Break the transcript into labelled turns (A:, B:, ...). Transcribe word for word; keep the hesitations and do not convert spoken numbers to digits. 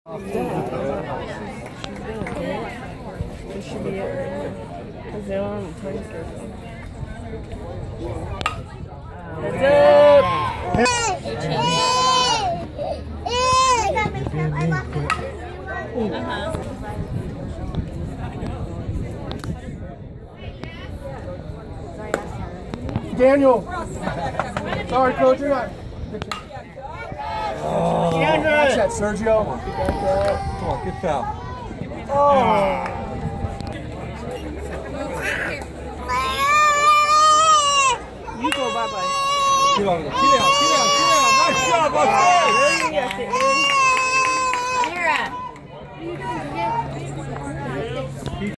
A: She's doing good. She should be it right now. Because they're on the time schedule. Heads up! Uh-huh.
B: Daniel! Sorry, coach, you're not. Oh, watch that, Sergio.
C: Come on, good foul.
B: Oh.
A: You go bye-bye.
C: Get on, get down, get down, get down. Nice job, boss.
A: Yes, it is.